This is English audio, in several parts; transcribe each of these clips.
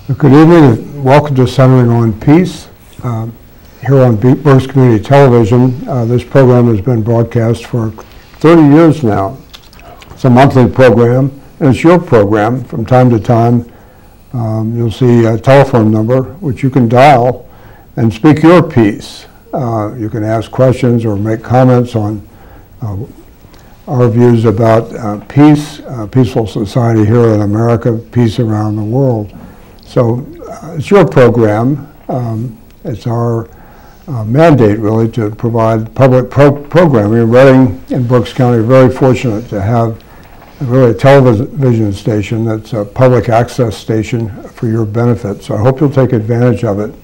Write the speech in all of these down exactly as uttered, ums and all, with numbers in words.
Good evening and welcome to Centering on Peace. Um, here on Berks Community Television, uh, this program has been broadcast for thirty years now. It's a monthly program, and it's your program. From time to time, um, you'll see a telephone number which you can dial and speak your piece. Uh, you can ask questions or make comments on uh, our views about uh, peace, uh, peaceful society here in America, peace around the world. So uh, it's your program. Um, it's our uh, mandate, really, to provide public pro programming. Reading and Berks County are very fortunate to have a, really a television station that's a public access station for your benefit. So I hope you'll take advantage of it.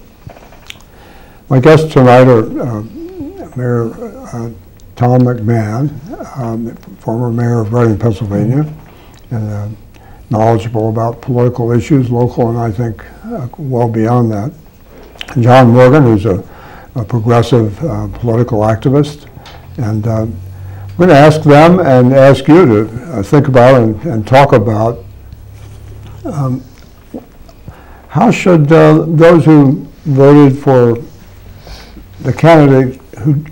My guests tonight are uh, Mayor uh, Tom McMahon, um, former mayor of Reading, Pennsylvania, and uh, knowledgeable about political issues, local and I think uh, well beyond that. And John Morgan, who's a, a progressive uh, political activist. And uh, I'm going to ask them and ask you to uh, think about and, and talk about um, how should uh, those who voted for the candidate who,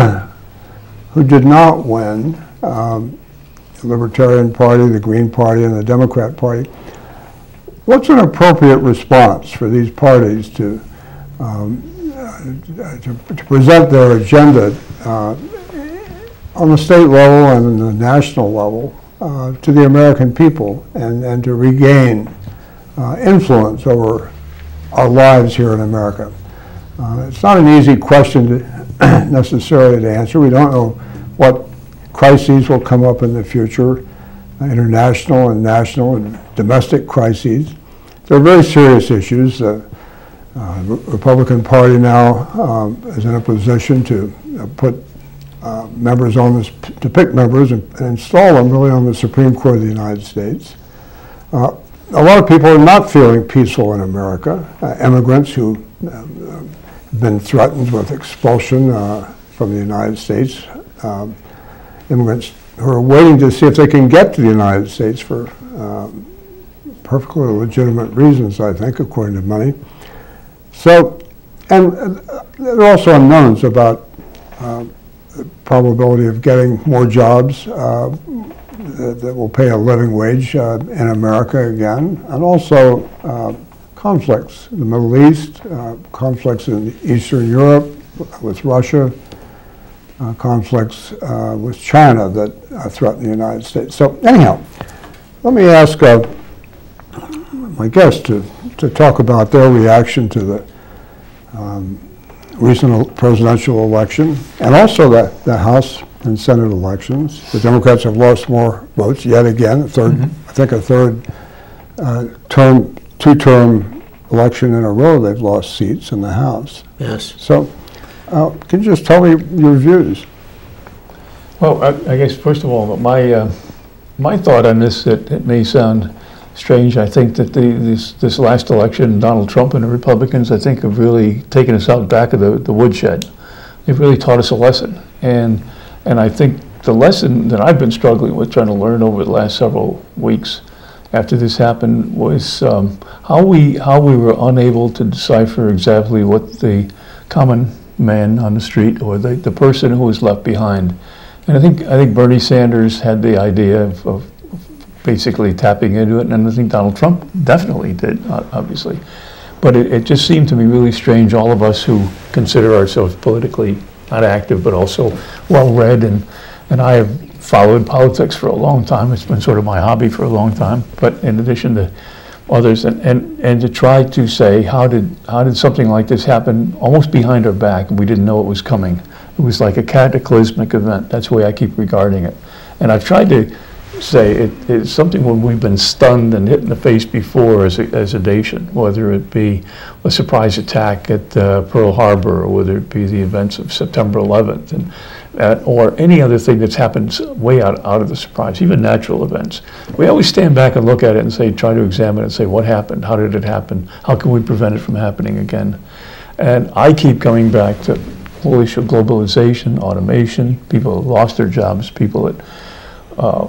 who did not win, um, the Libertarian Party, the Green Party, and the Democrat Party, what's an appropriate response for these parties to, um, uh, to, to present their agenda uh, on the state level and the national level uh, to the American people and, and to regain uh, influence over our lives here in America? Uh, it's not an easy question to necessarily to answer. We don't know what crises will come up in the future, uh, international and national and domestic crises. They're very serious issues. The uh, uh, Republican Party now um, is in a position to uh, put uh, members on this, to pick members and, and install them really on the Supreme Court of the United States. Uh, a lot of people are not feeling peaceful in America. Uh, immigrants who uh, have been threatened with expulsion uh, from the United States. Um, immigrants who are waiting to see if they can get to the United States for um, perfectly legitimate reasons, I think, according to many. So, and uh, there are also unknowns about uh, the probability of getting more jobs uh, that, that will pay a living wage uh, in America again, and also uh, conflicts in the Middle East, uh, conflicts in Eastern Europe with Russia, Uh, conflicts uh, with China that uh, threaten the United States. So anyhow, let me ask uh, my guests to, to talk about their reaction to the um, recent presidential election and also the, the House and Senate elections. The Democrats have lost more votes yet again, a third, mm-hmm. I think a third uh, term, two-term election in a row they've lost seats in the House. Yes. So. Uh, can you just tell me your views? Well, I, I guess first of all, my uh, my thought on this, it, it may sound strange. I think that the, this this last election, Donald Trump and the Republicans, I think, have really taken us out back of the, the woodshed. They've really taught us a lesson, and and I think the lesson that I've been struggling with trying to learn over the last several weeks after this happened was um, how we how we were unable to decipher exactly what the common man on the street or the, the person who was left behind. And I think I think Bernie Sanders had the idea of, of basically tapping into it, and I think Donald Trump definitely did, obviously. But it, it just seemed to me really strange, all of us who consider ourselves politically not active but also well-read, and, and I have followed politics for a long time. It's been sort of my hobby for a long time, but in addition to others, and, and, and to try to say, how did how did something like this happen almost behind our back and we didn't know it was coming? It was like a cataclysmic event. That's the way I keep regarding it. And I've tried to say it, it's something when we've been stunned and hit in the face before as a, as a nation, whether it be a surprise attack at uh, Pearl Harbor, or whether it be the events of September eleventh, and Uh, or any other thing that's happened way out, out of the surprise, even natural events. We always stand back and look at it and say, try to examine it and say, what happened? How did it happen? How can we prevent it from happening again? And I keep coming back to the whole issue of globalization, automation, people that lost their jobs, people that uh,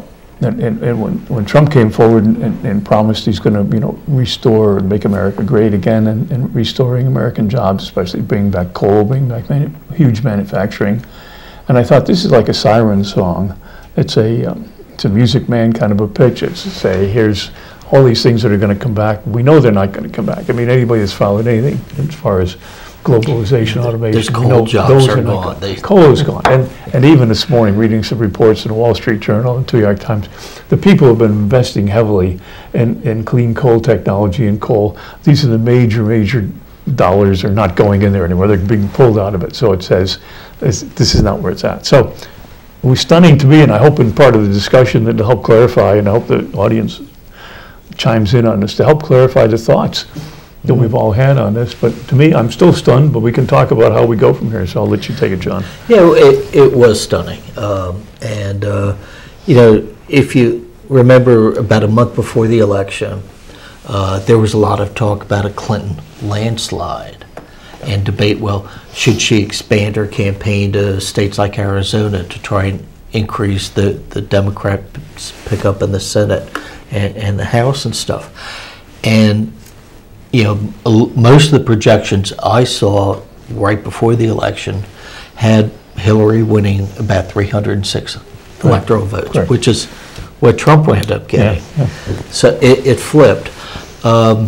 and, and, and when, when Trump came forward and, and, and promised he's going to, you know, restore and make America great again, and, and restoring American jobs, especially bringing back coal, bringing back manu huge manufacturing, and I thought, this is like a siren song. It's a um, it's a Music Man kind of a pitch. It's to say, here's all these things that are going to come back. We know they're not going to come back. I mean, anybody that's followed anything as far as globalization, automation, There's coal you know, jobs those are are not gone. They- Coal is gone. And, and even this morning, reading some reports in the Wall Street Journal and New York Times, the people have been investing heavily in, in clean coal technology and coal. These are the major, major dollars are not going in there anymore. They're being pulled out of it. So it says, this, this is not where it's at. So it was stunning to me, and I hope in part of the discussion that to help clarify, and I hope the audience chimes in on this, to help clarify the thoughts that we've all had on this. But to me, I'm still stunned, but we can talk about how we go from here. So I'll let you take it, John. Yeah, it, it was stunning. Um, and, uh, you know, if you remember about a month before the election, uh, there was a lot of talk about a Clinton landslide and debate, well, should she expand her campaign to states like Arizona to try and increase the, the Democrats' pickup in the Senate and, and the House and stuff. And you know, most of the projections I saw right before the election had Hillary winning about three hundred six Correct. Electoral votes, Correct. Which is what Trump wound up getting. Yeah, yeah. So it, it flipped. Um,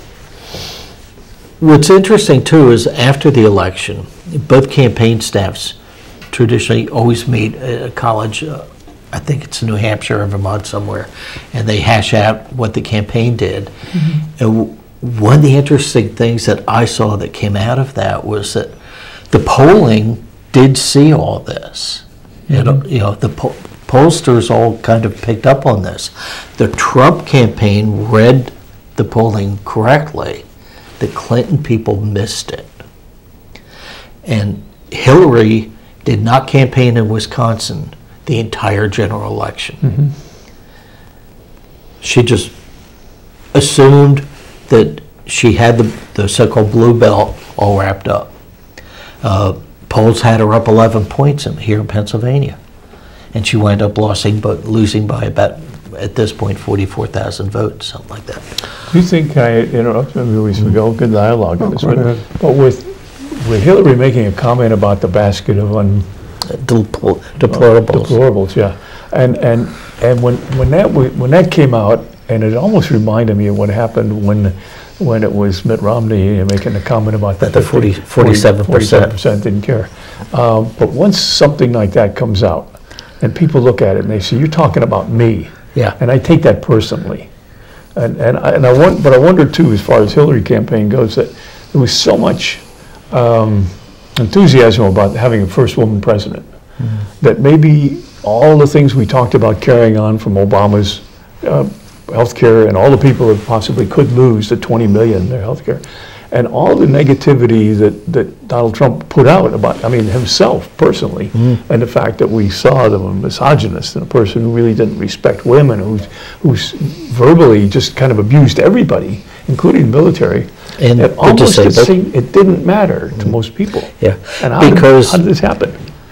what's interesting, too, is after the election, both campaign staffs traditionally always meet at a college, uh, I think it's New Hampshire or Vermont somewhere, and they hash out what the campaign did. Mm-hmm. And one of the interesting things that I saw that came out of that was that the polling did see all this. Mm-hmm. It, you know, the po pollsters all kind of picked up on this. The Trump campaign read the polling correctly. The Clinton people missed it. And Hillary did not campaign in Wisconsin the entire general election. Mm-hmm. She just assumed that she had the, the so-called blue belt all wrapped up. Uh, polls had her up eleven points in, here in Pennsylvania. And she wound up losing, but losing by about, at this point, forty-four thousand votes, something like that. Do you think, I interrupted maybe we should go, good dialogue on this, but, but with, with Hillary making a comment about the basket of un, Deplor deplorables. Uh, deplorables, yeah. And, and, and when, when, that, when that came out, and it almost reminded me of what happened when when it was Mitt Romney making a comment about that the forty, forty-seven percent didn't care. Um, but once something like that comes out, and people look at it and they say, "You're talking about me," yeah, and I take that personally. And and I, and I want, but I wonder too, as far as Hillary campaign goes, that there was so much um, enthusiasm about having a first woman president, mm-hmm. that maybe all the things we talked about carrying on from Obama's uh, healthcare and all the people that possibly could lose the twenty million in their healthcare, and all the negativity that, that Donald Trump put out about, I mean, himself personally, mm. and the fact that we saw them a misogynist and a person who really didn't respect women, who's, who's verbally just kind of abused everybody, including the military. And it almost it, seemed, it didn't matter to mm. most people. Yeah, and how, because did, how did this happen?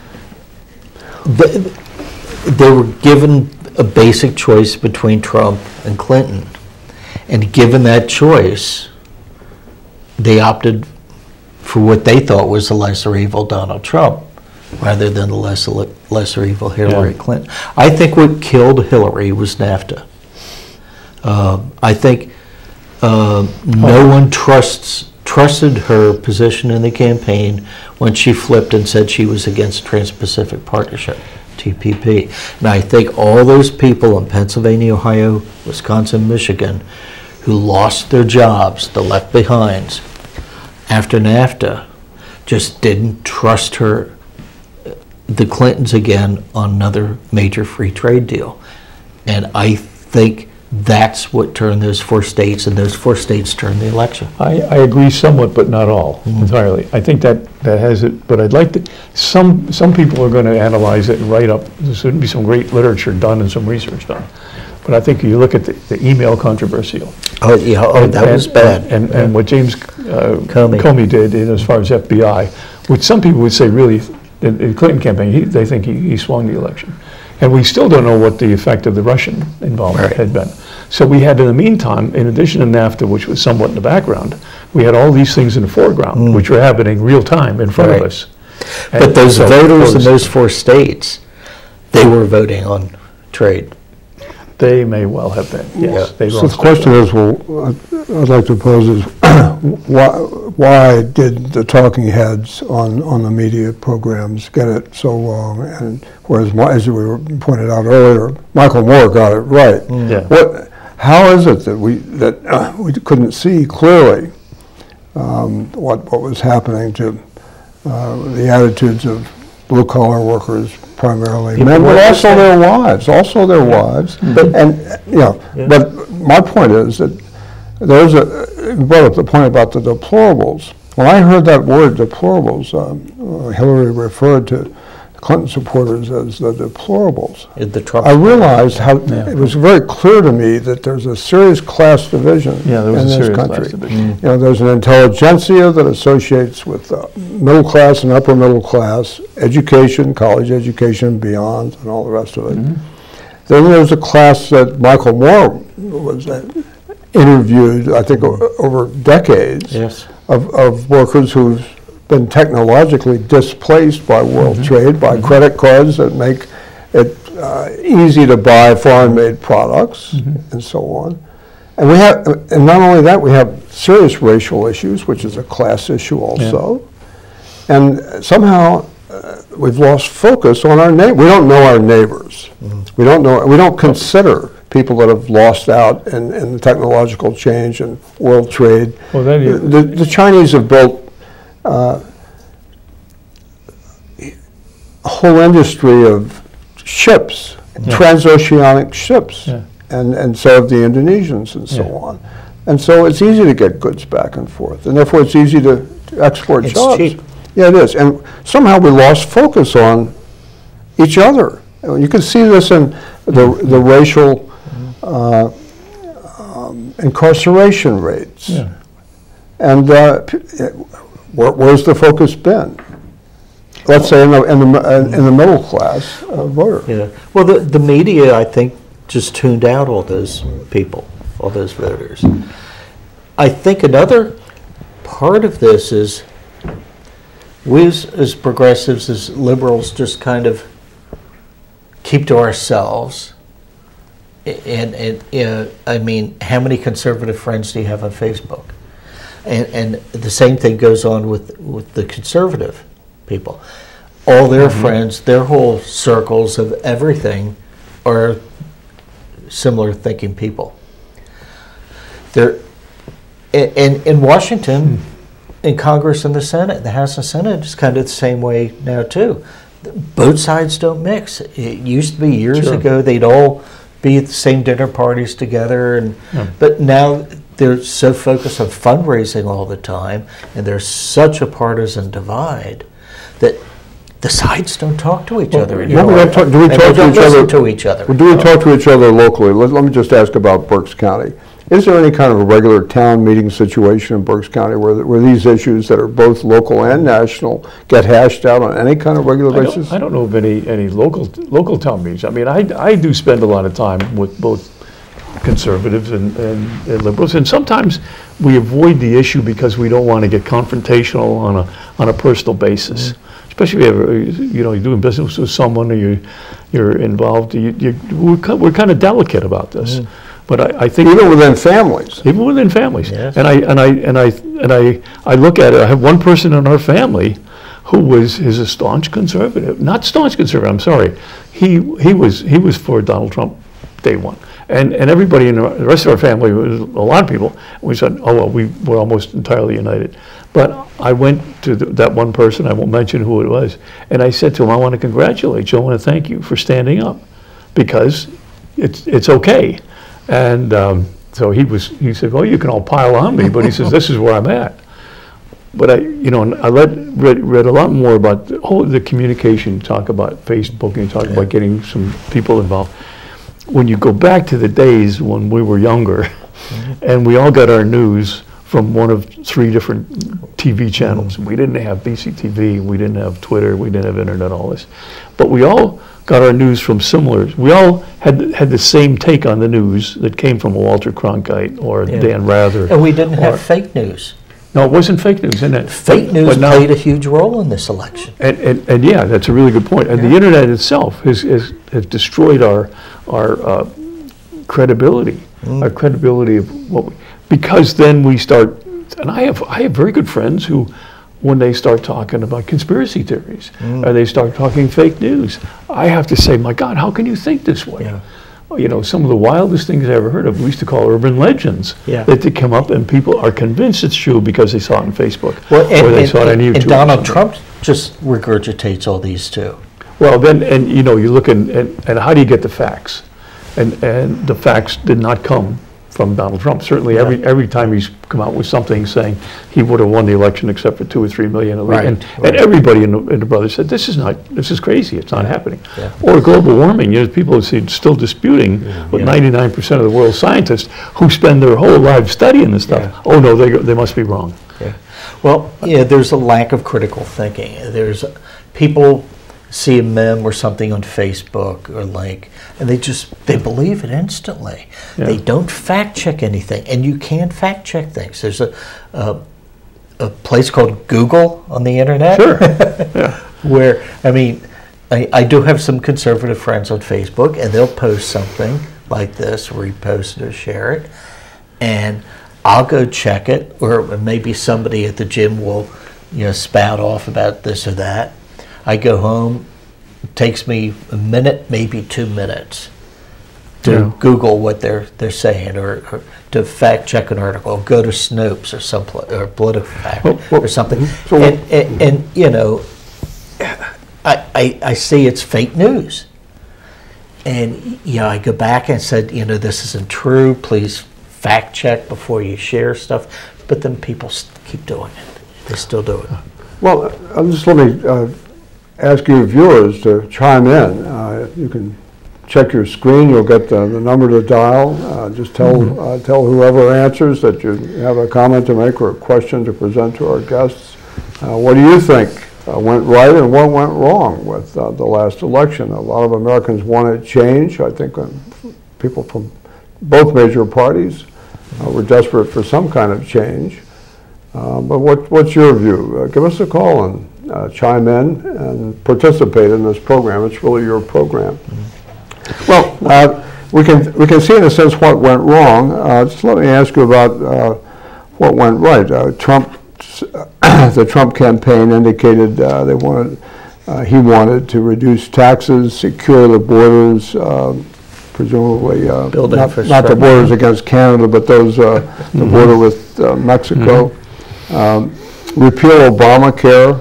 The, they were given a basic choice between Trump and Clinton, and given that choice, they opted for what they thought was the lesser evil Donald Trump, rather than the lesser lesser evil Hillary yeah. Clinton. I think what killed Hillary was NAFTA. Uh, I think uh, no one trusts trusted her position in the campaign when she flipped and said she was against Trans-Pacific Partnership. T P P. And I think all those people in Pennsylvania, Ohio, Wisconsin, Michigan, who lost their jobs, the left behinds, after NAFTA, just didn't trust her, the Clintons again, on another major free trade deal. And I think that's what turned those four states, and those four states turned the election. I, I agree somewhat, but not all, mm-hmm. entirely. I think that, that has it, but I'd like to, some, some people are going to analyze it and write up, there's going to be some great literature done and some research done. But I think you look at the, the email controversial. Oh, yeah, oh, that and, was bad. And, and, yeah. and what James uh, Comey. Comey did in, as far as F B I, which some people would say really, in the Clinton campaign, he, they think he, he swung the election. And we still don't know what the effect of the Russian involvement Right. had been. So we had, in the meantime, in addition to NAFTA, which was somewhat in the background, we had all these things in the foreground, Mm. which were happening real time in front Right. of us. But And those so voters in those- those four states, they were voting on trade. They may well have been, yes. They So were the question is, well, I- I'd like to pose is, why, why did the talking heads on, on the media programs get it so wrong? And whereas, Mi- as we were pointed out earlier, Michael Moore got it right. Yeah. What, how is it that we, that uh, we couldn't see clearly um, what, what was happening to uh, the attitudes of blue-collar workers, primarily People men, but were also upset. their wives, also their wives. But- And, you know, Yeah. but my point is that there's a, you brought up the point about the deplorables. When I heard that word deplorables, um, uh, Hillary referred to Clinton supporters as the deplorables. The Trump. I realized how, Yeah. it was very clear to me that there's a serious class division Yeah, there was in a this serious class country. division. You know, there's an intelligentsia that associates with uh, middle class and upper middle class, education, college education, beyond, and all the rest of it. Mm-hmm. Then there's a class that Michael Moore was uh, interviewed, I think, o- over decades Yes. of, of workers who've been technologically displaced by world Mm-hmm. trade, by credit cards that make it uh, easy to buy foreign-made products, Mm-hmm. and so on. And we have, and not only that, we have serious racial issues, which is a class issue also. And somehow uh, we've lost focus on our neighbor. We don't know our neighbors. We don't know. We don't consider people that have lost out in, in the technological change and world trade. Well, then you- the, the Chinese have built uh, a whole industry of ships, transoceanic ships, Yeah. and, and so have the Indonesians and so Yeah. on. And so it's easy to get goods back and forth, and therefore it's easy to, to export It's jobs. cheap. Yeah, it is. And somehow we lost focus on each other. And you can see this in the, the racial uh, um, incarceration rates. Yeah. And uh, p- where, where's the focus been? Let's say in the, in the, in the middle class uh, voter. Yeah. Well, the, the media, I think, just tuned out all those people, all those voters. I think another part of this is we as, as progressives, as liberals, just kind of keep to ourselves. And, and uh, I mean, how many conservative friends do you have on Facebook? And, and the same thing goes on with, with the conservative people. All their Mm-hmm. friends, their whole circles of everything are similar thinking people. They're, and in, in Washington, in Congress and the Senate, the House and Senate is kind of the same way now too. Both sides don't mix. It used to be years Sure. ago they'd all be at the same dinner parties together, and Yeah. but now they're so focused on fundraising all the time, and there's such a partisan divide that the sides don't talk to each other you anymore. Well, we don't talk- do we And talk they to don't each other- listen to each other. Well, do we talk to each other locally? Let, let me just ask about Berks County. Is there any kind of a regular town meeting situation in Berks County where, where these issues that are both local and national get hashed out on any kind of regular I basis? don't, I don't know of any, any local, local town meetings. I mean, I, I do spend a lot of time with both conservatives and, and, and liberals, and sometimes we avoid the issue because we don't want to get confrontational on a, on a personal basis. Especially if you're, you know, you're doing business with someone or you, you're involved, you, you, we're, ki- we're kind of delicate about this. But I, I think Even within families. even within families. Yes. And I and I and I and I I look at it. I have one person in our family who was is a staunch conservative, not staunch conservative. I'm sorry. He he was he was for Donald Trump day one. And and everybody in the rest of our family was a lot of people. We said, oh well, we were almost entirely united. But I went to the, that one person. I won't mention who it was. And I said to him, I want to congratulate you. I want to thank you for standing up, because it's it's okay. And um, so he was. He said, "Well, you can all pile on me," but he says, "This is where I'm at." But I, you know, and I read, read read a lot more about the whole the communication. Talk about Facebook and talk about getting some people involved. When you go back to the days when we were younger, and we all got our news from one of three different T V channels. We didn't have B C T V. We didn't have Twitter. We didn't have internet. All this, but we all got our news from similar. We all had had the same take on the news that came from a Walter Cronkite or Yeah. Dan Rather. And we didn't or- have fake news. No, it wasn't fake news, isn't it? Fake But- news but now- played a huge role in this election. And, and, and yeah, that's a really good point. And the Yeah. internet itself has, has, has destroyed our, our uh, credibility, Mm. our credibility of what we, because then we start, and I have, I have very good friends who, when they start talking about conspiracy theories, Mm. or they start talking fake news, I have to say, my God, how can you think this way? Yeah. You know, some of the wildest things I ever heard of, we used to call urban legends. Yeah. That they come up and people are convinced it's true because they saw it on Facebook, Well, and, or they and- saw it on YouTube. and or Donald something. Trump just regurgitates all these too. Well, then, and you know, you look and, and, and how do you get the facts? And, and the facts did not come from Donald Trump. Certainly, every Yeah. every time he's come out with something saying he would have won the election except for two or three million. Right, And, right. and everybody in the, in the brothers said, this is not, this is crazy, it's not happening. Yeah. Or global warming, you know, people are still disputing with Yeah. ninety-nine percent of the world's scientists who spend their whole lives studying this stuff. Yeah. Oh, no, they, go- they must be wrong. Yeah. Well, yeah, there's a lack of critical thinking. There's people see a meme or something on Facebook or link, and they just they believe it instantly. Yeah. They don't fact check anything, and you can fact check things. There's a a, a place called Google on the internet. Sure. Yeah. Where I mean, I, I do have some conservative friends on Facebook, and they'll post something like this, repost it or share it, and I'll go check it, or maybe somebody at the gym will, you know, spout off about this or that. I go home, it takes me a minute, maybe two minutes to Yeah. Google what they're they're saying, or, or to fact check an article, or go to Snopes or some or PolitiFact Well, well, or something. so- and, and, and you know, I, I I see it's fake news, and you know I go back and said, you know, this isn't true. Please fact check before you share stuff. But then people s- keep doing it. They still do it. Well, uh, just let me uh, ask you viewers to chime in. Uh, You can check your screen, you'll get the, the number to dial. Uh, Just tell, uh, tell whoever answers that you have a comment to make or a question to present to our guests. Uh, What do you think uh, went right and what went wrong with uh, the last election? A lot of Americans wanted change. I think uh, people from both major parties uh, were desperate for some kind of change. Uh, But what, what's your view? Uh, Give us a call and uh, chime in and participate in this program. It's really your program. Well, uh, we can, we can see in a sense what went wrong. Uh, Just let me ask you about uh, what went right. Uh, Trump, the Trump campaign indicated uh, they wanted, uh, he wanted to reduce taxes, secure the borders, uh, presumably uh, Build not, not the infrastructure. borders against Canada, but those uh, the border with uh, Mexico. Um, repeal Obamacare.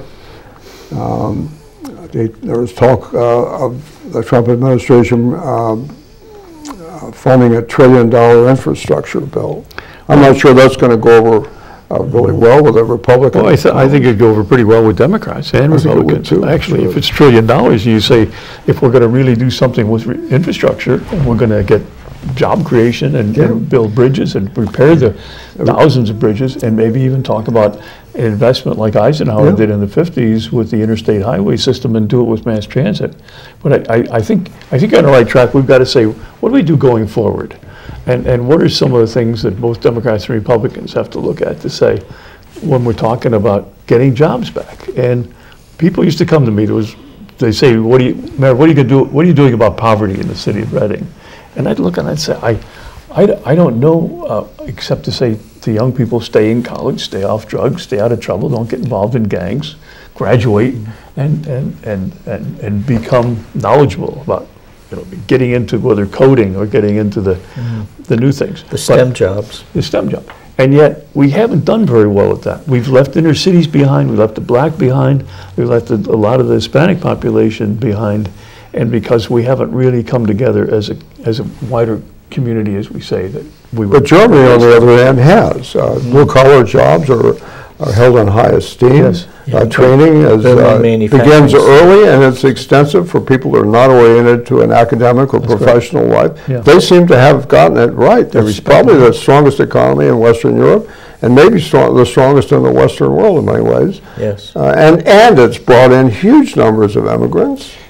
Um, they, there was talk uh, of the Trump administration um, uh, funding a trillion dollar infrastructure bill. I'm not sure that's going to go over uh, really well with the Republicans. Well, I, th- I think it'd go over pretty well with Democrats and I think it would Republicans. too, Actually, sure. if it's trillion dollars, you say, if we're going to really do something with re- infrastructure, and we're going to get job creation and, Yeah. and build bridges and repair the thousands of bridges, and maybe even talk about an investment like Eisenhower Yeah. did in the fifties with the interstate highway system, and do it with mass transit. But I, I, I think I think on the right track. We've got to say, what do we do going forward? And, and what are some of the things that both Democrats and Republicans have to look at to say when we're talking about getting jobs back? And people used to come to me, there was, they say, what do you, Mayor, what are you gonna do, what are you doing about poverty in the city of Reading? And I'd look and I'd say, I, I, I don't know, uh, except to say to young people, stay in college, stay off drugs, stay out of trouble, don't get involved in gangs, graduate, and, and, and, and, and become knowledgeable about, you know, getting into whether coding or getting into the, the new things. The STEM jobs. The STEM job. And yet, we haven't done very well at that. We've left inner cities behind, we left the black behind, we left a, a lot of the Hispanic population behind, and because we haven't really come together as a, as a wider community, as we say, that we were. But Germany, on the other hand, has. Uh, Blue-collar jobs are, are held in high esteem. Yes. Uh, Training is, Building uh, manufacturing. begins early, and it's extensive for people who are not oriented to an academic or professional life. Yeah. They seem to have gotten it right. It's respect probably it. the strongest economy in Western Europe, and maybe strong, the strongest in the Western world in many ways. Yes. Uh, and, and it's brought in huge numbers of immigrants.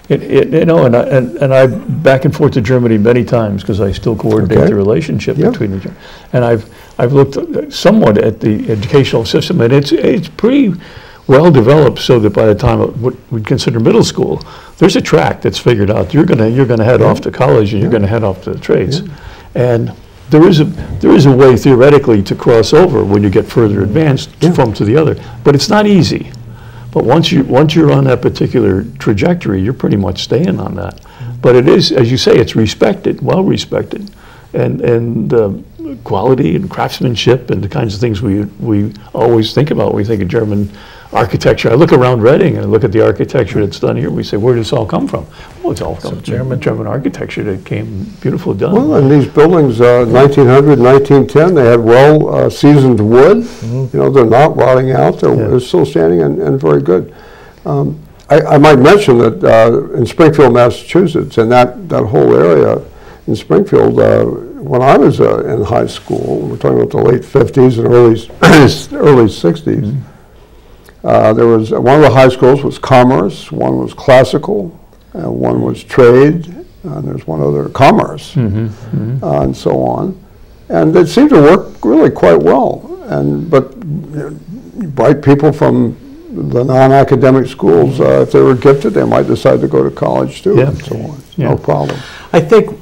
It, it, you know, and I, and, and I've back and forth to Germany many times because I still coordinate Okay. the relationship Yeah. between the, Ger- and I've I've looked somewhat at the educational system, and it's it's pretty well developed so that by the time of what we'd consider middle school, there's a track that's figured out. You're gonna you're gonna head Yeah. off to college, and you're Yeah. gonna head off to the trades, Yeah. and there is a there is a way theoretically to cross over when you get further advanced Yeah. from to the other, but it's not easy. But once you once you're on that particular trajectory, you're pretty much staying on that. But it is, as you say, it's respected, well respected, and and uh, quality and craftsmanship and the kinds of things we we always think about when we think of German architecture. I look around Reading and I look at the architecture that's done here. We say, where does this all come from? Well, it's all from German German architecture that came beautiful done. Well, and these buildings, uh, nineteen hundred, nineteen ten, they had well uh, seasoned wood. You know, they're not rotting out. They're, Yeah. they're still standing and, and very good. Um, I, I might mention that uh, in Springfield, Massachusetts, and that, that whole area in Springfield, uh, when I was uh, in high school, we're talking about the late fifties and early early sixties. Mm-hmm. Uh, there was one of the high schools was commerce, one was classical, and one was trade, and there's one other commerce, Mm-hmm. Mm-hmm. uh, and so on. And it seemed to work really quite well. And but you know, bright people from the non-academic schools, uh, if they were gifted, they might decide to go to college too, Yeah. and so on. Yeah. No problem. I think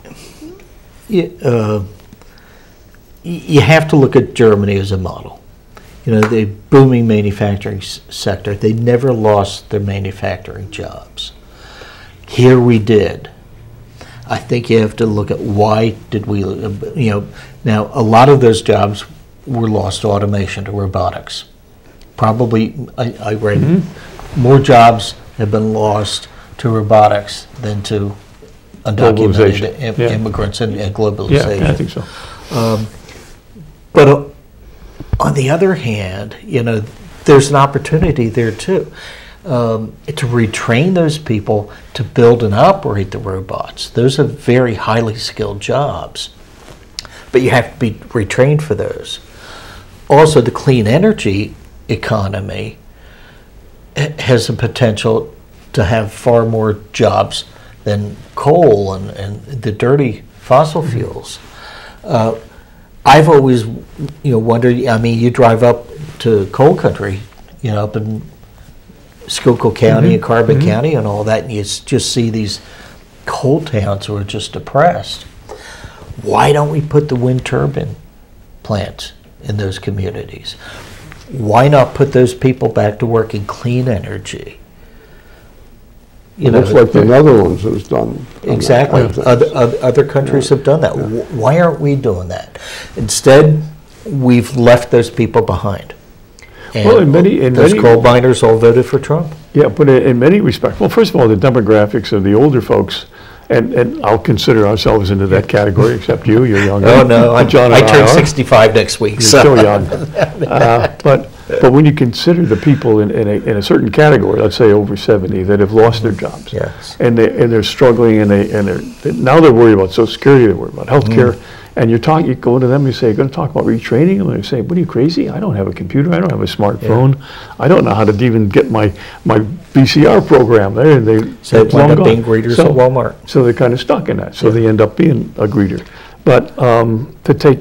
y- uh, y- you have to look at Germany as a model. You know, the booming manufacturing s- sector, they never lost their manufacturing jobs. Here we did. I think you have to look at why did we, uh, you know, now a lot of those jobs were lost to automation, to robotics. Probably, I, I read, more jobs have been lost to robotics than to undocumented Globalization, im- yeah. immigrants and, and Yeah, globalization. I think so. But uh, on the other hand, you know, there's an opportunity there too, um, to retrain those people to build and operate the robots. Those are very highly skilled jobs, but you have to be retrained for those. Also, the clean energy economy ha- has the potential to have far more jobs than coal and, and the dirty fossil fuels. Uh, I've always, you know, wondered. I mean, you drive up to coal country, you know, up in Schuylkill County and Carbon County and all that, and you s- just see these coal towns who are just depressed. Why don't we put the wind turbine plants in those communities? Why not put those people back to work in clean energy? You It looks like the the- Netherlands has done. done that Exactly. kind of thing. Other, other, other countries have done that. Wh- Why aren't we doing that? Instead, we've left those people behind. And Well, in many- in those many- coal miners all voted for Trump. Yeah, but in in many respects, well, first of all, the demographics of the older folks, and, and I'll consider ourselves into that category, except you, you're younger. Oh, no, I, John I and turn are. sixty-five next week, You're so. still young. Uh, But, but when you consider the people in, in a, in a certain category, let's say over seventy, that have lost their jobs. Yes. And they, and they're struggling, and they, and they're, they- now they're worried about social security, they're worried about healthcare. Mm. And you're talking, you go to them, you say, you're gonna talk about retraining them, and they say, what are you, crazy? I don't have a computer, I don't have a smartphone, I don't know how to even get my, my V C R program there, and they. So it's they wind long up being gone. greeters So- at Walmart. So they're kind of stuck in that, so they end up being a greeter. But um, to take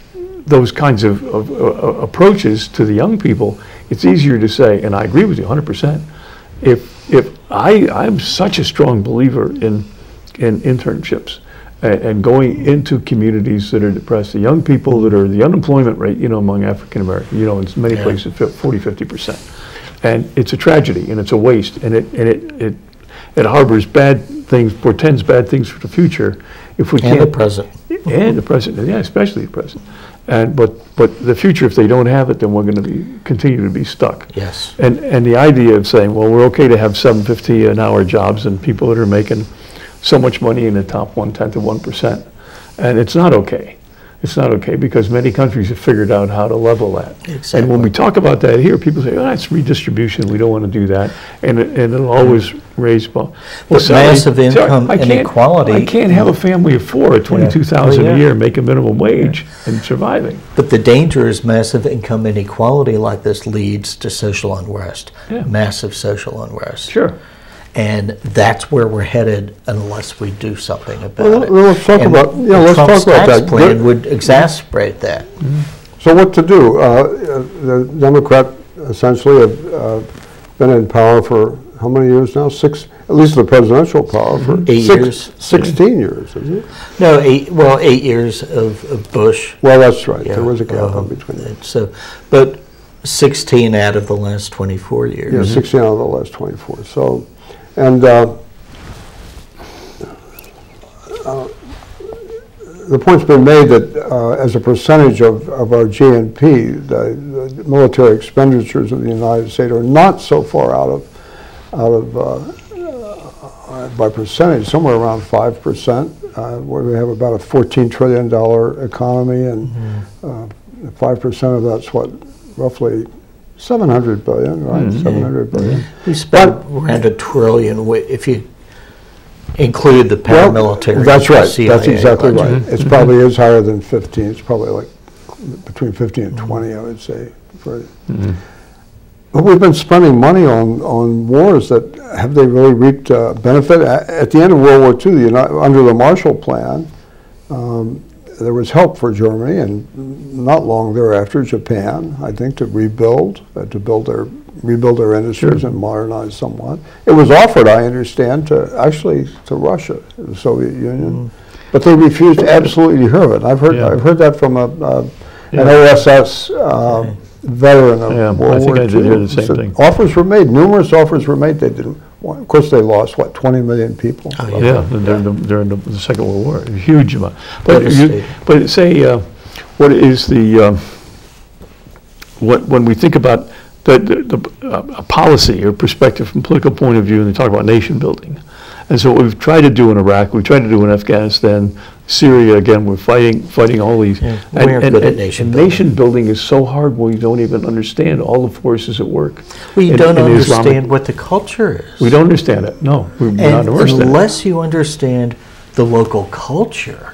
those kinds of, of uh, approaches to the young people, it's easier to say, and I agree with you one hundred percent, if, if I, I'm such a strong believer in, in internships and, and going into communities that are depressed, the young people that are, the unemployment rate, you know, among African Americans, you know, in many Yeah. places, forty, fifty percent. And it's a tragedy, and it's a waste, and it, and it, it, it harbors bad things, portends bad things for the future if we And can't. the present. And the present, yeah, especially the present. And, but, but the future, if they don't have it, then we're gonna be, continue to be stuck. Yes. And, and the idea of saying, well, we're okay to have seven fifty an hour jobs and people that are making so much money in the top one-tenth of one percent. And it's not okay. It's not okay, because many countries have figured out how to level that. And when we talk about that here, people say, oh, that's redistribution, we don't want to do that. And, it- and it'll always raise, well, But sorry, massive sorry, income I can't- inequality- I can't have a family of four at twenty-two thousand Oh, a yeah. year, make a minimum wage and surviving. But the danger is massive income inequality like this leads to social unrest, Yeah. massive social unrest. Sure. And that's where we're headed unless we do something about Well, it. well, let's talk And about- yeah, let's Trump's talk about tax that. plan Good. would exacerbate that. So what to do? Uh, The Democrat essentially have uh, been in power for how many years now? Six, at least the presidential power for Eight six- years. sixteen years, isn't it? No, eight, well, eight years of, of Bush. Well, that's right. Yeah, There was a gap um, in between them. So, but sixteen out of the last twenty-four years. Yeah, sixteen out of the last twenty-four. So, and uh, uh, the point's been made that uh, as a percentage of, of our G N P, the, the military expenditures of the United States are not so far out of, out of uh, uh, by percentage, somewhere around five percent, uh, where we have about a fourteen trillion dollar economy, and mm-hmm. uh, five percent of that's what, roughly seven hundred billion, right? Mm-hmm. seven hundred billion. We spent But, around a trillion wi- if you included the well, paramilitary. that's right. C I A That's exactly budget. right. It probably is higher than fifteen. It's probably like between fifteen and twenty, I would say. For, Mm-hmm. But we've been spending money on, on wars that, have they really reaped uh, benefit? At, at the end of World War Two, the Uni- under the Marshall Plan, um, there was help for Germany, and not long thereafter, Japan, I think, to rebuild, uh, to build their, rebuild their industries Sure. and modernize somewhat. It was offered, I understand, to actually to Russia, the Soviet Union, but they refused absolutely to hear of it. I've heard, Yeah. I've heard that from a, uh, Yeah. an O S S uh, veteran of Yeah, I World think War I did Two. hear the same Said thing. Offers were made, numerous offers were made. They didn't. Well, of course, they lost what, twenty million people. Oh, Yeah, during the, during the the Second World War, a huge amount. But you, Devastating. but say, uh, what is the, um, what, when we think about the, the, the, uh, a policy or perspective from political point of view, and they talk about nation building. And so what we've tried to do in Iraq, we tried to do in Afghanistan, Syria, again, we're fighting, fighting all these. Yeah, And- we are and- good at and- nation and building. Nation building is so hard when we don't even understand all the forces at work. We in- don't in Islamic- understand what the culture is. We don't understand it, no, we're not And immersed in it. unless you understand the local culture,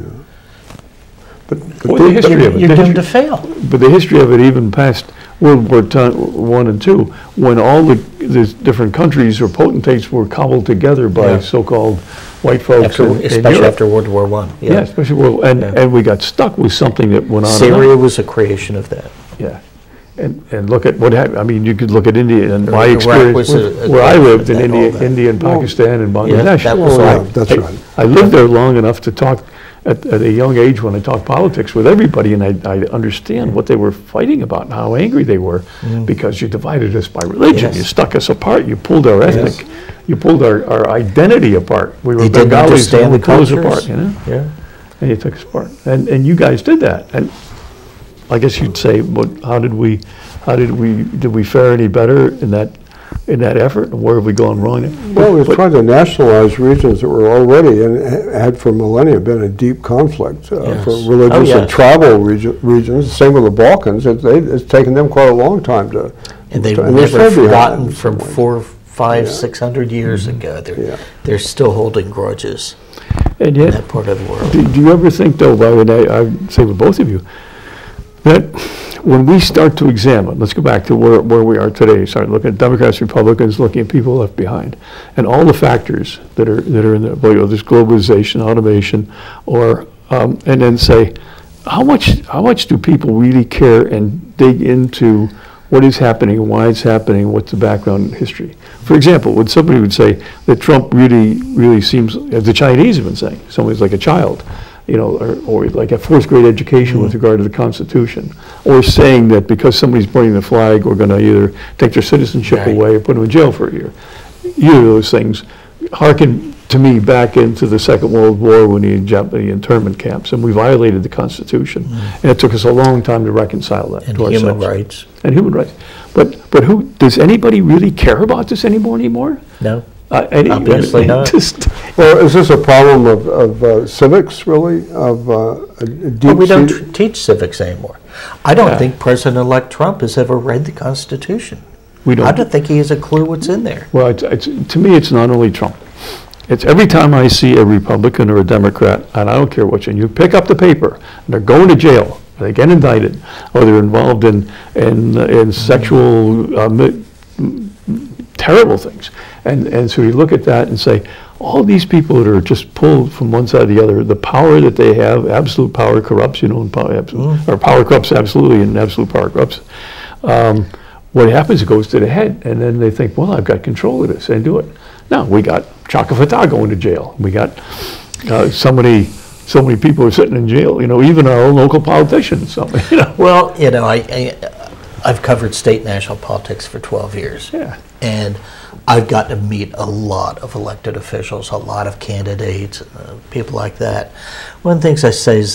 But, but Well, the they- history you're, of it. you're the doomed to history- fail. But the history of it, even past World War Two- One and Two, when all the, the different countries or potentates were cobbled together by Yeah. so-called white folks After, in, in especially Europe. after World War One. Yeah, especially, world, and, Yeah. and we got stuck with something that went on and Syria on. was a creation of that. Yeah. And, and look at what happened, I mean, you could look at India and my Iraq experience, was a- a where I creation lived of in that, all India, that. India and Well, Pakistan and Yeah, Bangladesh. that was Oh, yeah, like, that's I- right. I lived there long enough to talk at, at a young age when I talked politics with everybody, and I, I understand what they were fighting about and how angry they were because you divided us by religion, Yes. you stuck us apart, you pulled our ethnic, you pulled our, our identity apart. We were They didn't Bengalis and understand we the pulled us cultures. apart, you know? yeah. And you took us apart, and and you guys did that. And I guess you'd say, what? How did we? How did we? Did we fare any better in that in that effort? And where have we gone wrong? Well, we But- tried to nationalize regions that were already and had for millennia been in deep conflict uh, Yes. for Oh, religious and yes. tribal regi- regions. Same with the Balkans. It, they, it's taken them quite a long time to. And they've to- never still behind forgotten in from some ways. four, five, Yeah. six hundred years ago. They're, Yeah. they're still holding grudges And in yet, that part of the world. do, do you ever think, though, by the way, I say with both of you, that when we start to examine, let's go back to where, where we are today, start looking at Democrats, Republicans, looking at people left behind, and all the factors that are that are in there, well, you know, this globalization, automation, or um, and then say, how much how much do people really care and dig into what is happening and why it's happening, what's the background history? For example, when somebody would say that Trump really, really seems, as the Chinese have been saying, somebody's like a child, you know, or, or like a fourth grade education with regard to the Constitution, or saying that because somebody's burning the flag, we're going to either take their citizenship Right. away or put them in jail for a year. Either of those things harken to me back into the Second World War when the Japanese internment camps, and we violated the Constitution, and it took us a long time to reconcile that And to human ourselves. rights. And human rights. But but who does anybody really care about this anymore anymore? No. Uh, any- Obviously not. just- Well, is this a problem of, of uh, civics, really? Of uh, a deep But we don't seated- tr- teach civics anymore. I don't Yeah. think President-elect Trump has ever read the Constitution. We don't. I don't think he has a clue what's in there. Well, it's, it's, to me, it's not only Trump. It's every time I see a Republican or a Democrat, and I don't care which, and you pick up the paper, and they're going to jail, they get indicted, or they're involved in in, in sexual uh, mi- terrible things. And and so you look at that and say, all these people that are just pulled from one side to the other, the power that they have, absolute power corrupts, you know, and power, absolute, mm. or power corrupts absolutely, and absolute power corrupts. Um, what happens, it goes to the head, and then they think, well, I've got control of this, and do it. Now, we got Chaka Fattah going to jail. We got uh, so many so many people are sitting in jail, you know, even our own local politicians. So, you know. Well, you know, I, I, I've covered state and national politics for twelve years. Yeah. And I've gotten to meet a lot of elected officials, a lot of candidates, uh, people like that. One of the things I say is,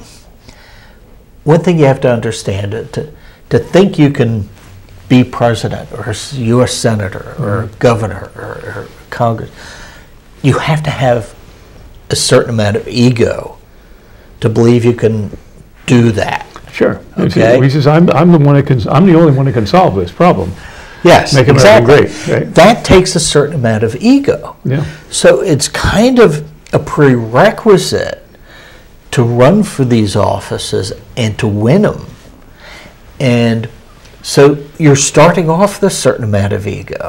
one thing you have to understand, uh, to, to think you can be president or U S senator or mm-hmm. governor or, or Congress, you have to have a certain amount of ego to believe you can do that. Sure. Okay. He says, I'm, I'm the one that can, I'm the only one that can solve this problem. Yes, Make exactly. Great, right? That takes a certain amount of ego. Yeah. So it's kind of a prerequisite to run for these offices and to win them. And so you're starting off with a certain amount of ego.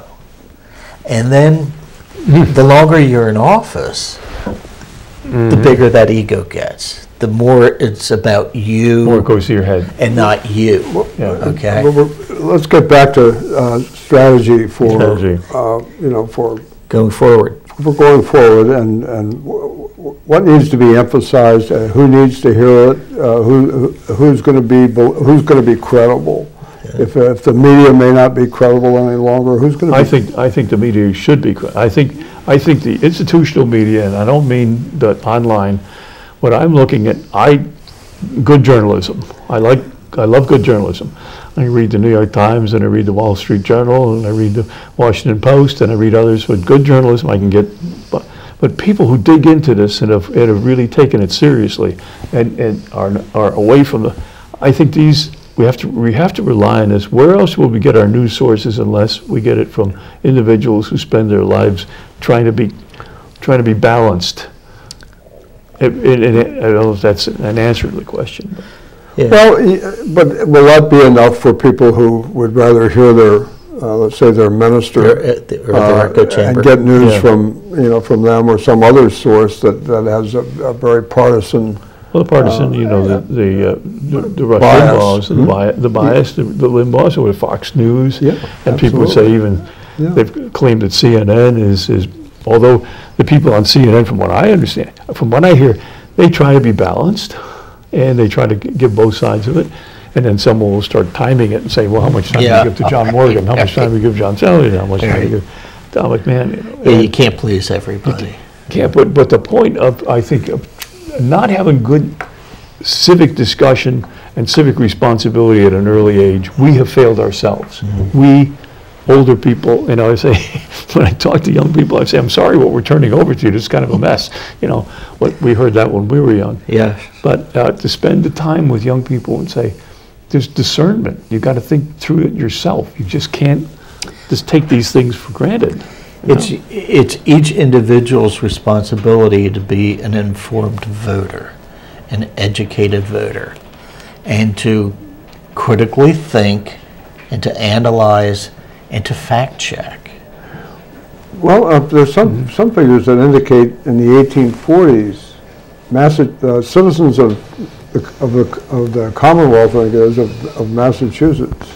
And then the longer you're in office, mm-hmm. the bigger that ego gets. The more it's about you. More it goes to your head. And not you. Well, yeah. Okay. Well, let's get back to uh, strategy for, strategy. Uh, you know, for going forward. For going forward, and and w what needs to be emphasized, uh, who needs to hear it, uh, who who's going to be who's going to be credible. Yeah. If if the media may not be credible any longer, who's going to be? I think I think the media should be. I think I think the institutional media, and I don't mean the online. What I'm looking at, I good journalism. I like I love good journalism. I read the New York Times, and I read the Wall Street Journal, and I read the Washington Post, and I read others. But good journalism, I can get. But, but people who dig into this and have, and have really taken it seriously, and, and are are away from the. I think these we have to we have to rely on this. Where else will we get our news sources unless we get it from individuals who spend their lives trying to be trying to be balanced? It, it, it, I don't know if that's an answer to the question. But. Yeah. Well, but will that be enough for people who would rather hear their, uh, let's say, their minister or, or their echo chamber. and get news yeah. from you know from them or some other source that, that has a, a very partisan. Well, the partisan, uh, you know, the the uh, the, the Rush bias. Limbaughs, Mm-hmm. the, bias, the bias, the, the Limbaughs, or Fox News, yeah, and absolutely. people would say even yeah. they've claimed that C N N is is although the people on C N N, from what I understand, from what I hear, they try to be balanced. And they try to g give both sides of it, and then someone will start timing it and say, "Well, how much time yeah. do you give to John Morgan? How much time do you give John Sullivan? How much time do you give Tom McMahon?" You know, yeah, you can't please everybody. Can't. But but the point of I think of not having good civic discussion and civic responsibility at an early age, we have failed ourselves. Mm-hmm. We older people, you know, I say, when I talk to young people, I say, I'm sorry what we're turning over to you, it's kind of a mess. You know, what we heard that when we were young. Yeah. But uh, to spend the time with young people and say, there's discernment. You've got to think through it yourself. You just can't just take these things for granted. It's, it's each individual's responsibility to be an informed voter, an educated voter, and to critically think and to analyze and to fact check. Well, uh, there's some mm-hmm. some figures that indicate in the eighteen forties, Massa uh, citizens of the, of the of the Commonwealth, I guess, of, of Massachusetts,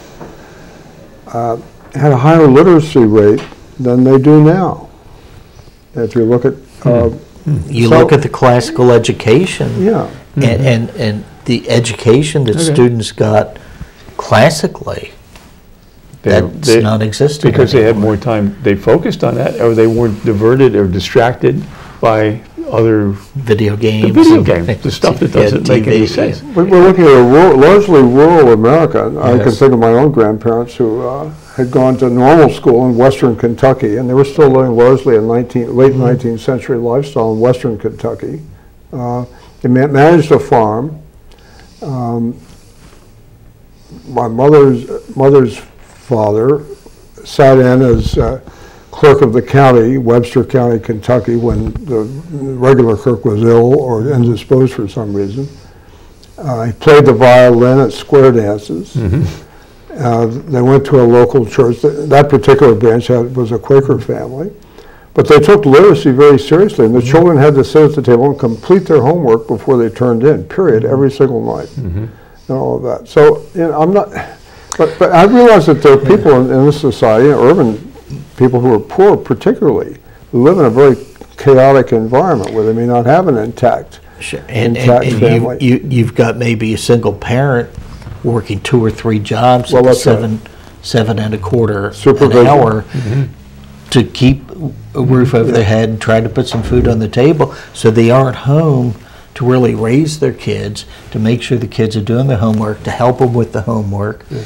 uh, had a higher literacy rate than they do now. If you look at uh, mm-hmm. you so, look at the classical education, yeah, and mm-hmm. and, and the education that okay. students got classically. They, That's they, non-existent because anymore. They had more time, they focused on that, or they weren't diverted or distracted by other video games, the video games, the stuff that doesn't yeah, make any sense. We're looking at a rural, largely rural America. Yes. I can think of my own grandparents who uh, had gone to normal school in Western Kentucky, and they were still living largely a nineteen, late mm-hmm. nineteenth century lifestyle in Western Kentucky. Uh, they ma managed a farm. Um, my mother's mother's father sat in as uh, clerk of the county, Webster County, Kentucky, when the regular clerk was ill or indisposed for some reason. Uh, he played the violin at square dances. Mm-hmm. Uh, they went to a local church. That particular branch had, was a Quaker family. But they took literacy very seriously, and the mm-hmm. children had to sit at the table and complete their homework before they turned in, period, mm-hmm. every single night, mm-hmm. and all of that. So, you know, I'm not, but, but I realize that there are people in, in this society, urban people who are poor particularly, who live in a very chaotic environment where they may not have an intact, sure. and, intact and, and family. You, you, you've got maybe a single parent working two or three jobs well, at that's seven, right. seven and a quarter Supervision. an hour. Mm-hmm. to keep a roof over their head and try to put some food on the table, so they aren't home to really raise their kids, to make sure the kids are doing their homework, to help them with the homework. Yeah.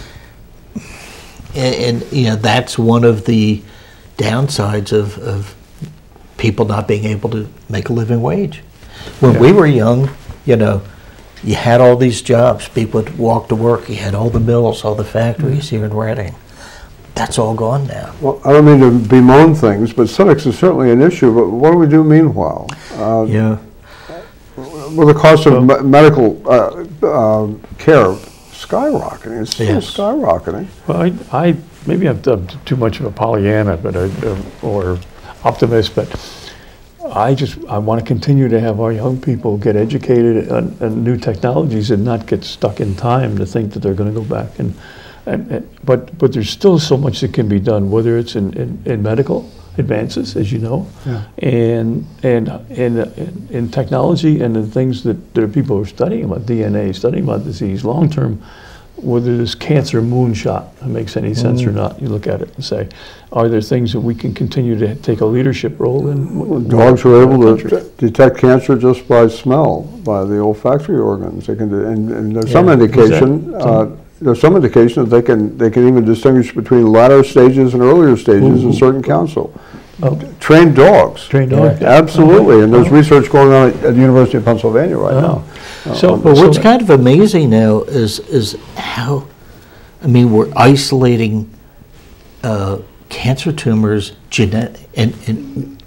And, and you know, that's one of the downsides of, of people not being able to make a living wage. When yeah. we were young, you know, you had all these jobs, people would walk to work, you had all the mills, all the factories mm-hmm. here in Reading. That's all gone now. Well, I don't mean to bemoan things, but civics is certainly an issue, but what do we do meanwhile? Uh, yeah. Well, the cost of me medical uh, uh, care skyrocketing. It's still yes. skyrocketing. Well, I, I maybe I'm, I'm too much of a Pollyanna, but I, uh, or optimist, but I just I want to continue to have our young people get educated on, on new technologies and not get stuck in time to think that they're going to go back and. And, and, but but there's still so much that can be done, whether it's in, in, in medical advances, as you know, yeah. and and and uh, in, in technology and in things that, that people are studying about D N A, studying about disease, long term, whether this cancer moonshot makes any sense mm. or not. You look at it and say, are there things that we can continue to take a leadership role in? Well, dogs are able to detect cancer just by smell, by the olfactory organs. They can do, and, and there's yeah. some indication. Uh, There's some indication that they can they can even distinguish between latter stages and earlier stages Ooh. in certain counsel. Oh. Trained dogs. Trained dogs. Yeah, absolutely, oh. and there's oh. research going on at, at the University of Pennsylvania right oh. now. So, um, but what's so kind of amazing now is is how, I mean, we're isolating uh, cancer tumors, genetic, and, and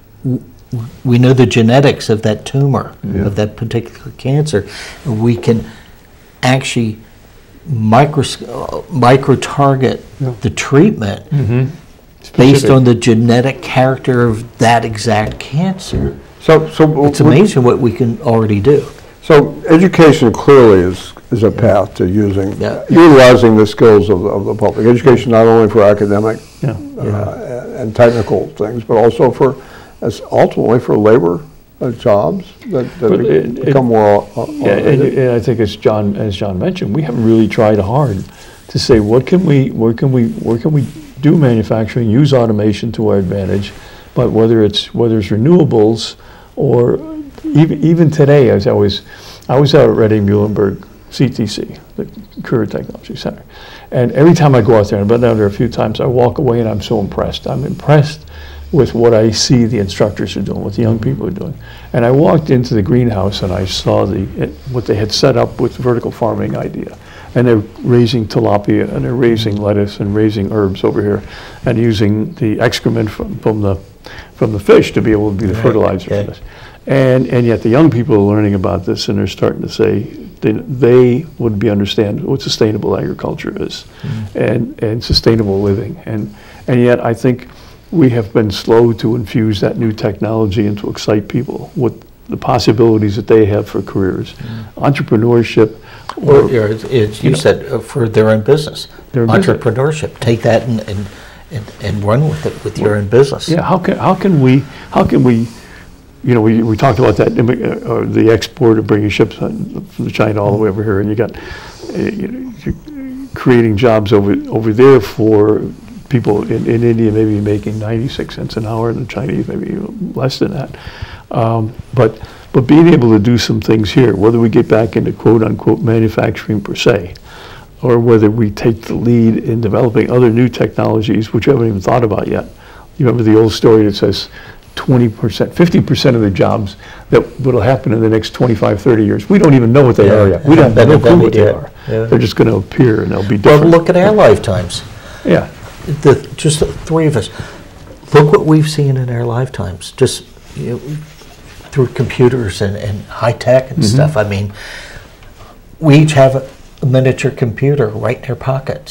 we know the genetics of that tumor, yeah. of that particular cancer, and we can actually micro uh, micro target yeah. the treatment mm-hmm. based on the genetic character of that exact cancer. So, so it's amazing what we can already do. So, education clearly is is a path to using yeah. utilizing the skills of the, of the public. Education not only for academic yeah. Uh, yeah. and technical things, but also for as ultimately for labor. Uh, jobs that, that be, it, become it, more. Uh, yeah, and, and I think as John as John mentioned, we haven't really tried hard to say what can we, where can we, where can we do manufacturing, use automation to our advantage, but whether it's whether it's renewables or even even today, as I was, I was out at Reading Muhlenberg C T C, the Career Technology Center, and every time I go out there, and I've been down there a few times, I walk away and I'm so impressed. I'm impressed with what I see the instructors are doing, what the young people are doing. And I walked into the greenhouse and I saw the it, what they had set up with vertical farming idea. And they're raising tilapia and they're raising lettuce and raising herbs over here and using the excrement from, from the from the fish to be able to be the fertilizer okay. for this. And and yet the young people are learning about this and they're starting to say they, they would be understand what sustainable agriculture is mm-hmm. and, and sustainable living. And and yet I think we have been slow to infuse that new technology and to excite people with the possibilities that they have for careers. Mm-hmm. Entrepreneurship. Or, or it's, it's, you, you know, said uh, for their own business. Their Entrepreneurship. Business. Take that and, and, and, and run with it with well, your own business. Yeah, how can, how can we, how can we, you know, we, we talked about that, uh, the export of bringing ships from China all the way over here, and you got, uh, you know, you're creating jobs over, over there for people in, in India maybe making ninety-six cents an hour, and the Chinese maybe less than that. Um, but but being able to do some things here, whether we get back into quote unquote manufacturing per se, or whether we take the lead in developing other new technologies which we haven't even thought about yet. You remember the old story that says twenty percent, fifty percent of the jobs that will happen in the next twenty-five, thirty years. We don't even know what they yeah. are yet. We don't have no clue what they are. Yeah. They're just going to appear and they'll be different. Well, look at our lifetimes. Yeah. The, just the three of us. Look what we've seen in our lifetimes, just you know, through computers and, and high tech and mm-hmm. stuff. I mean, we each have a, a miniature computer right in our pockets.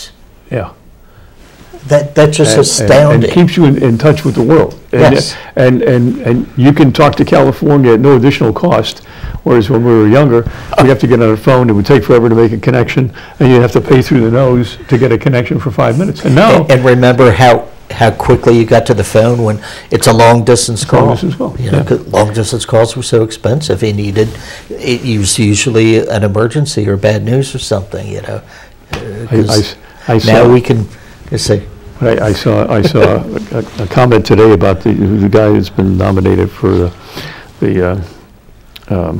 Yeah. That, that's just And- astounding. And and keeps you in, in touch with the world. And- Yes. And, and, and you can talk to California at no additional cost, whereas when we were younger, we'd have to get on a phone, it would take forever to make a connection, and you'd have to pay through the nose to get a connection for five minutes. And now, And and remember how, how quickly you got to the phone when it's a long-distance call? long-distance call, You know, yeah. 'cause long-distance calls were so expensive, he needed, it was usually an emergency or bad news or something, you know? uh, I- 'cause I, I Now saw, we can, just say, I, I saw, I saw a, a comment today about the, the guy that's been nominated for the, the, uh, um,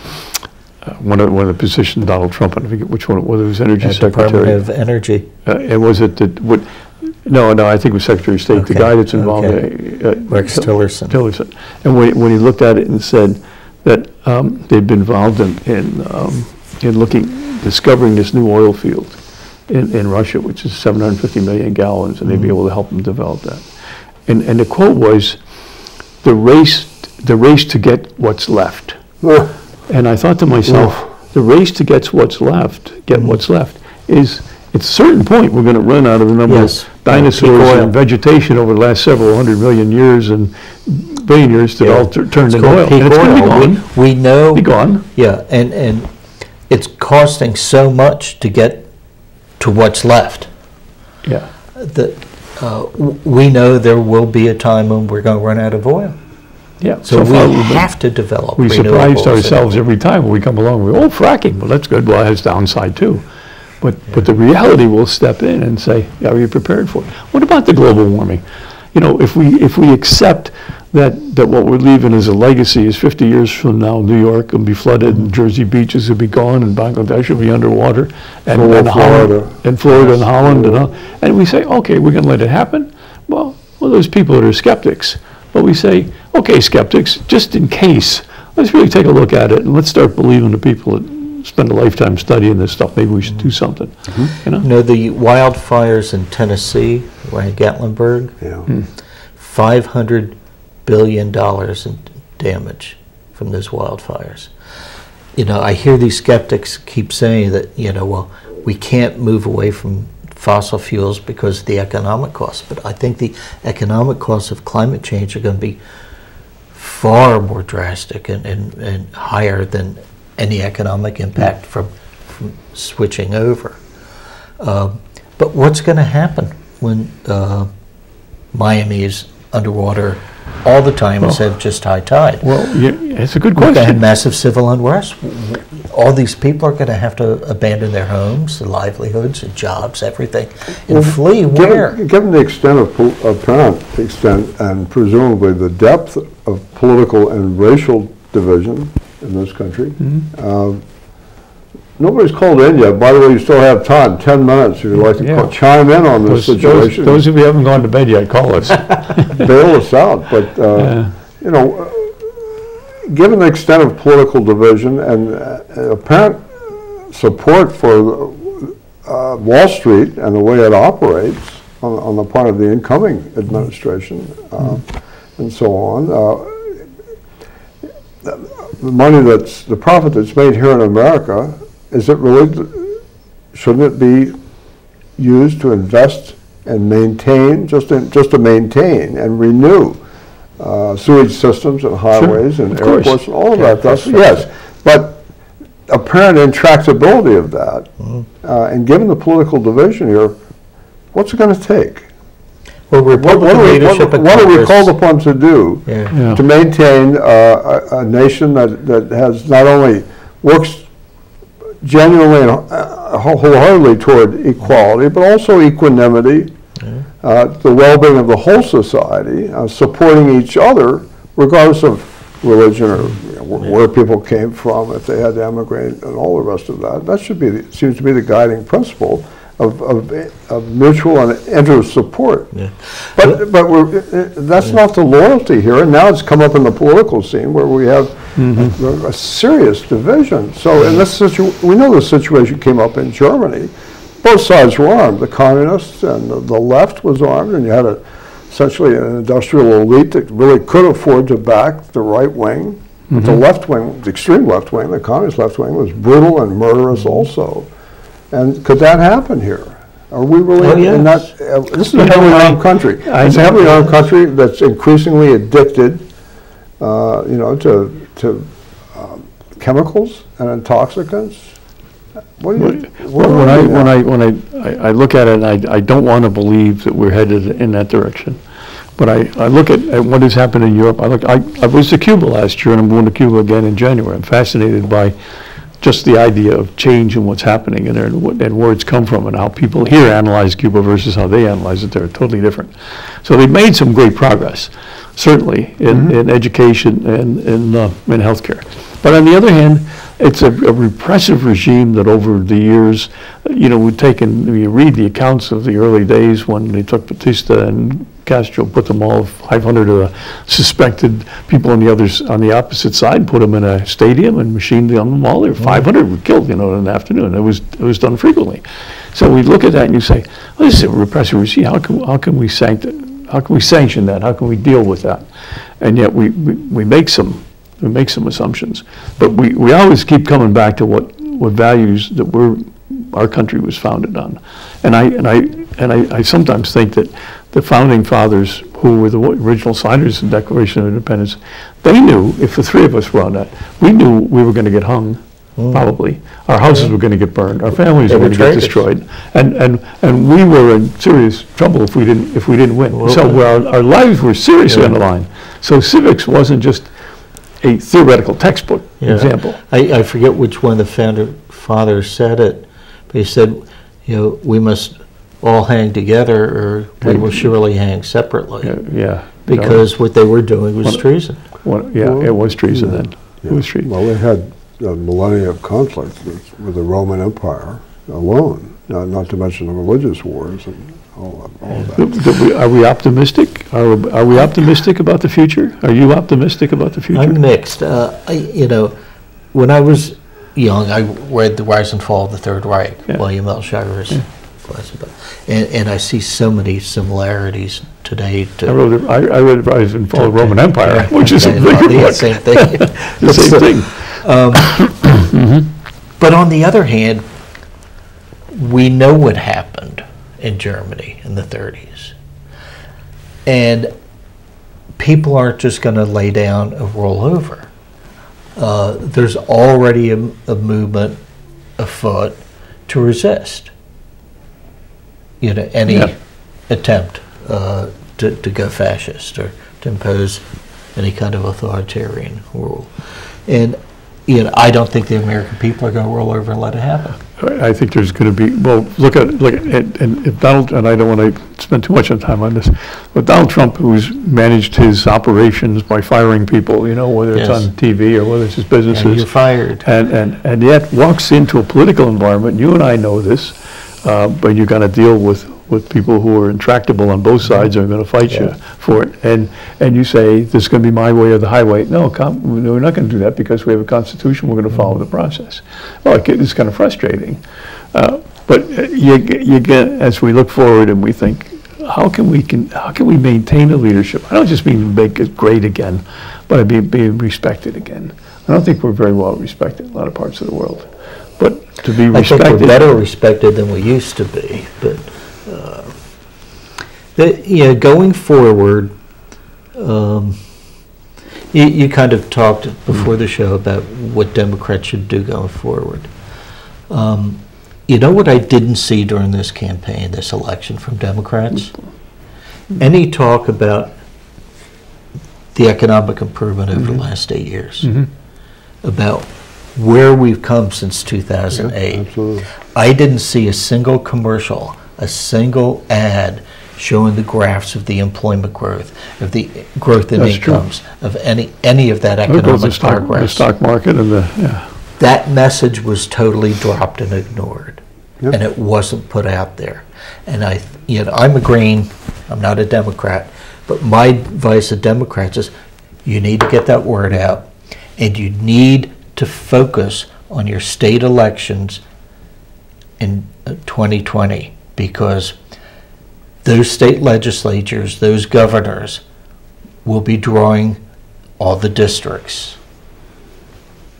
uh, one of, one of the positions, Donald Trump, I forget which one, whether it was Energy uh, Department Secretary. of Energy, Uh, And was it, the what, no, no, I think it was Secretary of State, the Okay, guy that's involved. okay. uh, uh, Rex Tillerson. Tillerson. And when, when he looked at it and said that um, they'd been involved in, in, um, in looking, discovering this new oil field in, in Russia, which is seven hundred fifty million gallons, and they'd be able to help them develop that. And, and the quote was, the race, the race to get what's left. And I thought to myself, the race to get what's left, get what's left, is at a certain point, we're gonna run out of the number Yes. of dinosaurs Peak oil. and vegetation over the last several hundred million years and billion years that Yeah. all tur- turned It's into called oil. peak And it's gonna be oil. We- gone, We know. be gone. Yeah, and, and it's costing so much to get to what's left. Yeah. That, uh, w- we know there will be a time when we're gonna run out of oil. Yeah. So we far, we've been- have to develop We surprised renewables. ourselves every time when we come along, we, oh, fracking, well, that's good, well, it has downside too. But, but the reality will step in and say, yeah, are you prepared for it? What about the global warming? You know, if we, if we accept that, that what we're leaving as a legacy is fifty years from now, New York will be flooded, and Jersey beaches will be gone, and Bangladesh will be underwater, and Full of and Holland, Florida. and Florida and Holland, and all, and we say, okay, we're gonna let it happen? Well, well, there's people that are skeptics, but we say, okay, skeptics, just in case, let's really take a look at it, and let's start believing the people that spend a lifetime studying this stuff, maybe we should do something, you know? You know, the wildfires in Tennessee, right, Gatlinburg, Yeah. five hundred billion dollars in damage from those wildfires. You know, I hear these skeptics keep saying that, you know, well, we can't move away from fossil fuels because of the economic costs, but I think the economic costs of climate change are going to be far more drastic and, and, and higher than any economic impact from, from switching over. Um, but what's going to happen when uh, Miami is underwater all the time instead of just high tide? Well, yeah, it's a good We're going to have question. massive civil unrest. All these people are going to have to abandon their homes, their livelihoods, their jobs, everything, and flee. Where? Given, given the extent of, pol- apparent extent and presumably the depth of political and racial division in this country, um, nobody's called in yet. By the way, you still have time, ten minutes, if you'd like to Yeah. call- chime in on this Those, those, situation. those of you who haven't gone to bed yet, call us. Bail us out, but, uh, Yeah. you know, uh, given the extent of political division and uh, apparent support for uh, Wall Street and the way it operates on, on the part of the incoming administration uh, and so on, uh, the money that's, the profit that's made here in America, is it really, shouldn't it be used to invest and maintain, just in, just to maintain and renew uh, sewage systems and highways and of course. airports and all of that stuff? Yes, but apparent intractability of that, uh, and given the political division here, what's it going to take? Well, What, what, Republican are we, leadership what, at what are we Congress- called upon to do Yeah. Yeah. to maintain uh, a, a nation that, that has not only works genuinely and uh, wholeheartedly toward equality, but also equanimity, uh, the well-being of the whole society, uh, supporting each other, regardless of religion or you know, wh- where people came from, if they had to emigrate, and all the rest of that. That should be, the, seems to be the guiding principle of, of, of mutual and interest support. Yeah. But, but we're, uh, that's not the loyalty here, and now it's come up in the political scene where we have a, a serious division. So in this situ, we know the situation came up in Germany. Both sides were armed. The communists and the, the left was armed, and you had a, essentially an industrial elite that really could afford to back the right wing. But the left wing, the extreme left wing, the communist left wing, was brutal and murderous also. And could that happen here? Are we really Oh, yes. in that? Uh, this is a You know, heavily I- armed country. I It's a know. heavily armed country that's increasingly addicted, uh, you know, to to um, chemicals and intoxicants. What do you? Well, when I, when I, when I, I I look at it, I, I don't want to believe that we're headed in that direction. But I, I look at, at what has happened in Europe. I look, I, I was to Cuba last year, and I'm going to Cuba again in January. I'm fascinated by just the idea of change and what's happening in there, and, what, and where it's come from, and how people here analyze Cuba versus how they analyze it. They're totally different. So they've made some great progress, certainly in, Mm-hmm. in education and in uh, in healthcare. But on the other hand, it's a, a repressive regime that over the years, you know, we've taken, you read the accounts of the early days when they took Batista and Castro, put them all, five hundred of the suspected people on the others, on the opposite side, put them in a stadium and machined them all. There were five hundred were killed, you know, in an afternoon. It was, it was done frequently. So we look at that and you say, well, this is a repressive regime. How can, how can we sanct- how can we sanction that? How can we deal with that? And yet we, we, we make some, we make some assumptions. But we, we always keep coming back to what, what values that we're, our country was founded on. And I, and I, and I, I sometimes think that the founding fathers, who were the original signers of the Declaration of Independence, they knew if the three of us were on that, we knew we were going to get hung, Mm. probably. Our houses were going to get burned, our families They were were going to get traitors. destroyed. And, and, and we were in serious trouble if we didn't, if we didn't win. Well, So our, our lives were seriously Yeah. on the line. So civics wasn't just a theoretical textbook Yeah. example. I, I forget which one of the founder fathers said it, but he said, you know, we must all hang together or we will surely hang separately. Yeah, yeah. Because what they were doing was Well, treason. Well, yeah, it was treason then. It was treason. Well, they had a millennia of conflict with, with the Roman Empire alone, not, not to mention the religious wars and all, of- all of Do- that. do we- Are we optimistic? Are, are we optimistic about the future? Are you optimistic about the future? I'm mixed. Uh, I, you know, when I was young, I read The Rise and Fall of the Third Reich, Yeah. William L. Shiver's classic book. And, and I see so many similarities today to... I wrote it, I, I read Rise and Fall of the Roman Empire, Yeah, which is a okay, very well, good yeah, book. same thing. The same thing. Um, But on the other hand, we know what happened in Germany in the thirties. And people aren't just going to lay down and roll over. Uh, there's already a, a movement afoot to resist, you know, any Yeah. attempt uh, to, to go fascist or to impose any kind of authoritarian rule. And you know, I don't think the American people are going to roll over and let it happen. I I think there's going to be, well, look at, look at, and and if Donald, and I don't want to spend too much time on this, but Donald Trump, who's managed his operations by firing people, you know, whether it's Yes. on T V or whether it's his And you're businesses, fired. and, and, and yet walks into a political environment, you and I know this, uh, but you're going to deal with, with people who are intractable on both sides and are going to fight you for it. And, and you say, this is going to be my way or the highway. No, com- we're not going to do that because we have a constitution, we're going to follow the process. Well, it get- it's kind of frustrating. Uh, But uh, you, g- you get, as we look forward and we think, how can we, can, how can we maintain the leadership? I don't just mean make it great again, but be, be respected again. I don't think we're very well respected in a lot of parts of the world. But to be I think we're respected. better respected than we used to be, but, uh, the, yeah, going forward, um, you, you kind of talked before the show about what Democrats should do going forward. Um, you know what I didn't see during this campaign, this election from Democrats? Any talk about the economic improvement over the last eight years, Mhm. about where we've come since two thousand eight. Absolutely. I didn't see a single commercial, a single ad showing the graphs of the employment growth, of the growth in That's true. incomes, of any any of that There goes the economic stock, the progress. stock market and the, yeah. That message was totally dropped and ignored, Yep. and it wasn't put out there. And I, you know, I'm a Green, I'm not a Democrat, but my advice to Democrats is you need to get that word out, and you need to focus on your state elections in uh, twenty twenty, because those state legislatures, those governors will be drawing all the districts.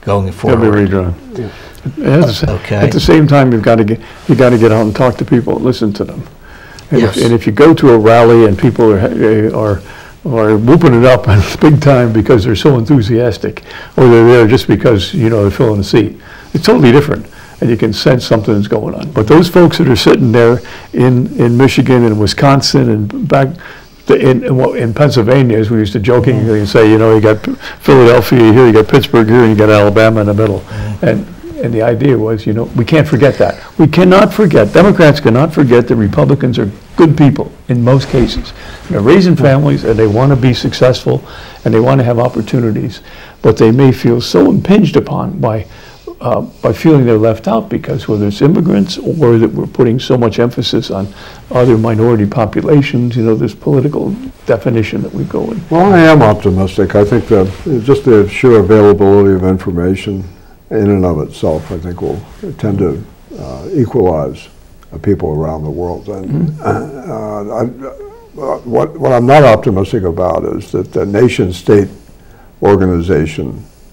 going They'll be forward. redrawn. At the sa- Okay. At the same time, you've got to get, you got to get out and talk to people and listen to them. And if, Yes. and if you go to a rally and people are, are, are whooping it up and it's big time because they're so enthusiastic, or they're there just because, you know, they're filling a seat, it's totally different. And you can sense something's going on. But those folks that are sitting there in, in Michigan and Wisconsin and back in, in, what- in Pennsylvania, as we used to jokingly say, you know, you got Philadelphia here, you got Pittsburgh here, and you got Alabama in the middle. And, and the idea was, you know, we can't forget that. We cannot forget, Democrats cannot forget that Republicans are good people in most cases. They're raising families and they want to be successful and they want to have opportunities, but they may feel so impinged upon by Uh, by feeling they're left out because whether it's immigrants or that we're putting so much emphasis on other minority populations, you know, this political definition that we go in. Well, I am optimistic. I think that just the sheer availability of information in and of itself, I think, will tend to uh, equalize uh, people around the world. And Mm-hmm. uh, I, uh, what, what I'm not optimistic about is that the nation-state organization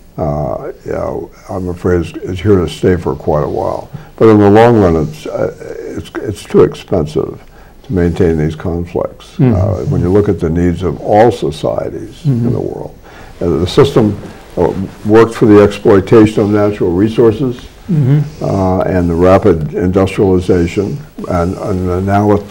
Uh, yeah, I'm afraid is, is here to stay for quite a while. But in the long run, it's uh, it's it's too expensive to maintain these conflicts. Mm-hmm. Uh, when you look at the needs of all societies Mm-hmm. in the world, uh, the system uh, worked for the exploitation of natural resources Mm-hmm. uh, and the rapid industrialization, and, and now with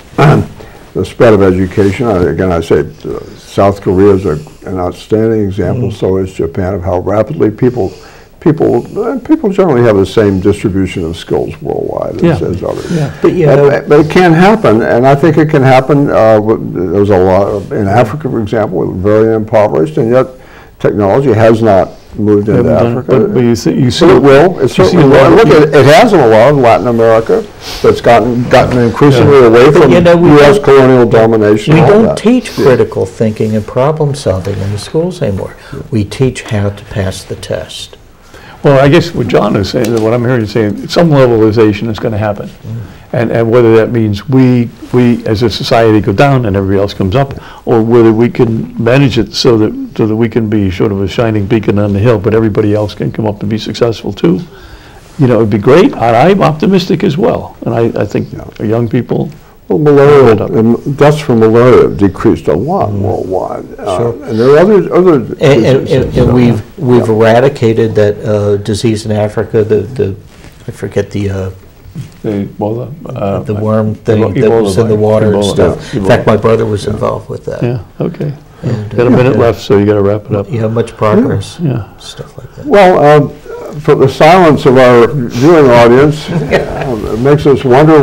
the spread of education. I, again, I say uh, South Korea is a, an outstanding example. Mm-hmm. So is Japan, of how rapidly people, people, uh, people generally have the same distribution of skills worldwide as, Yeah. as others. Yeah. But, you know, But, but it can happen, and I think it can happen. Uh, with- there's a lot of, in Africa, for example, we're very impoverished, and yet technology has not moved into Haven't done it, Africa. But, but you see, you see. So it will. It you see certainly a will. lot And of look, people- it, it has in a lot of Latin America that's gotten gotten increasingly Yeah. away from you know, we U S don't- colonial domination. We and all don't that. teach Yeah. critical thinking and problem solving in the schools anymore. We teach how to pass the test. Well, I guess what John is saying, what I'm hearing you saying, some levelization is going to happen. And, and whether that means we, we as a society go down and everybody else comes up, or whether we can manage it so that, so that we can be sort of a shining beacon on the hill, but everybody else can come up and be successful too. You know, it'd be great. And I'm optimistic as well. And I, I think our young people, Well, malaria, um, deaths from malaria have decreased a lot worldwide. Uh, Sure. And there are other, other And, and- diseases, and uh, we've, we've yeah. eradicated that uh, disease in Africa, the, the, I forget the, uh, the, well, uh, the worm Ebo- thing that was in the Ebola water and virus. stuff. Yeah, In fact, Ebola. my brother was involved with that. Yeah, okay. And, Got a minute uh, left, so you got to wrap it up. You have much progress, Yeah. stuff like that. Well, uh, for the silence of our viewing audience, uh, it makes us wonder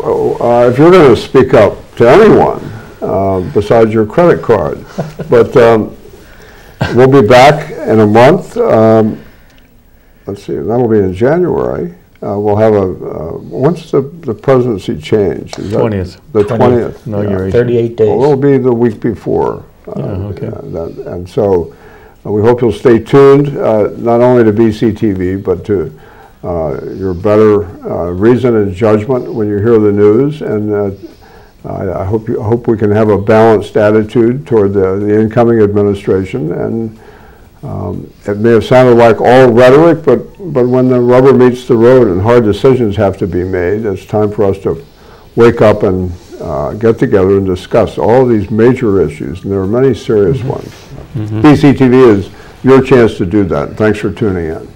uh, if you're going to speak up to anyone uh, besides your credit card. But um, we'll be back in a month. Um, let's see, that'll be in January. Uh, we'll have a, uh, when's the, the presidency change? Is that twentieth. The twentieth. Inauguration. thirty-eight days. Well, it'll be the week before. uh, Yeah, okay. uh, that- And so uh, we hope you'll stay tuned, uh, not only to B C T V, but to uh, your better uh, reason and judgment when you hear the news. And uh, I I hope you, I hope we can have a balanced attitude toward the, the incoming administration. And um, it may have sounded like all rhetoric, but, but when the rubber meets the road and hard decisions have to be made, it's time for us to wake up and uh, get together and discuss all these major issues, and there are many serious ones. B C T V is your chance to do that. Thanks for tuning in.